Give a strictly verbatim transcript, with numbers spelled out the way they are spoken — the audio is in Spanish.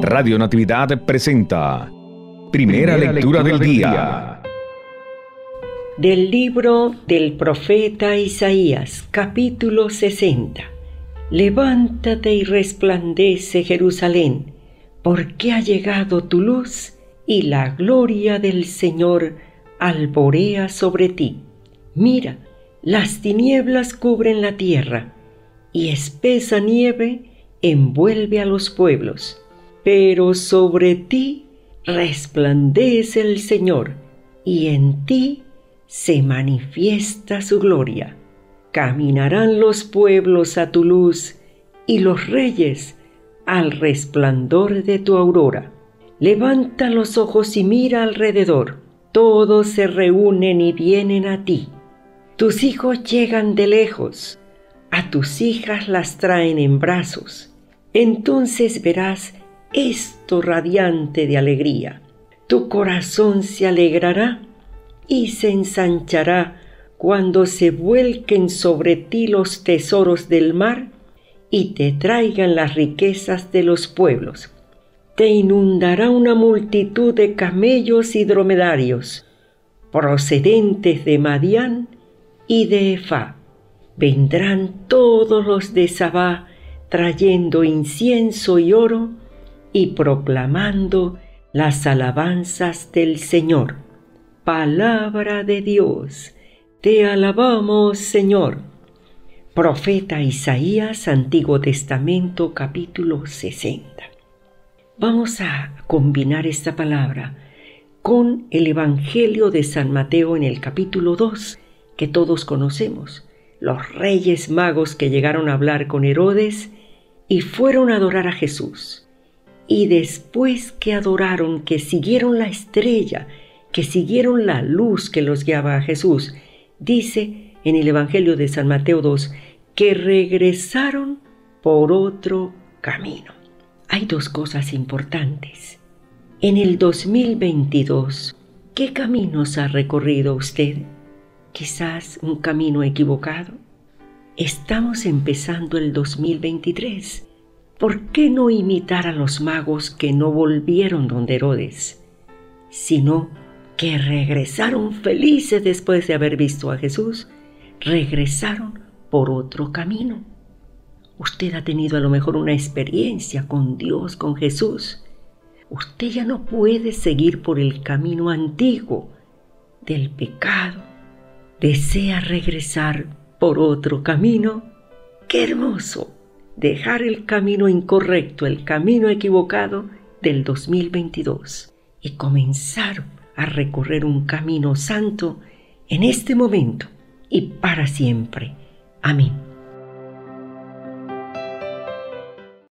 Radio Natividad presenta Primera, Primera lectura, lectura del, del día. día. Del libro del profeta Isaías, capítulo sesenta. Levántate y resplandece, Jerusalén, porque ha llegado tu luz y la gloria del Señor alborea sobre ti. Mira, las tinieblas cubren la tierra y espesa nieve envuelve a los pueblos, pero sobre ti resplandece el Señor y en ti se manifiesta su gloria. Caminarán los pueblos a tu luz y los reyes al resplandor de tu aurora. Levanta los ojos y mira alrededor. Todos se reúnen y vienen a ti. Tus hijos llegan de lejos, a tus hijas las traen en brazos. Entonces verás esto radiante de alegría. Tu corazón se alegrará y se ensanchará cuando se vuelquen sobre ti los tesoros del mar y te traigan las riquezas de los pueblos. Te inundará una multitud de camellos y dromedarios, procedentes de Madián y de Efá. Vendrán todos los de Sabá, trayendo incienso y oro y proclamando las alabanzas del Señor. Palabra de Dios, te alabamos, Señor. Profeta Isaías, Antiguo Testamento, capítulo sesenta. Vamos a combinar esta palabra con el Evangelio de San Mateo en el capítulo dos, que todos conocemos. Los reyes magos que llegaron a hablar con Herodes y fueron a adorar a Jesús. Y después que adoraron, que siguieron la estrella, que siguieron la luz que los guiaba a Jesús, dice en el Evangelio de San Mateo dos, que regresaron por otro camino. Hay dos cosas importantes. En el dos mil veintidós, ¿qué caminos ha recorrido usted? Quizás un camino equivocado. Estamos empezando el dos mil veintitrés. ¿Por qué no imitar a los magos que no volvieron donde Herodes, sino que regresaron felices después de haber visto a Jesús? Regresaron por otro camino. Usted ha tenido a lo mejor una experiencia con Dios, con Jesús. Usted ya no puede seguir por el camino antiguo del pecado. ¿Desea regresar por otro camino? ¡Qué hermoso! Dejar el camino incorrecto, el camino equivocado del dos mil veintidós y comenzar a recorrer un camino santo en este momento y para siempre. Amén.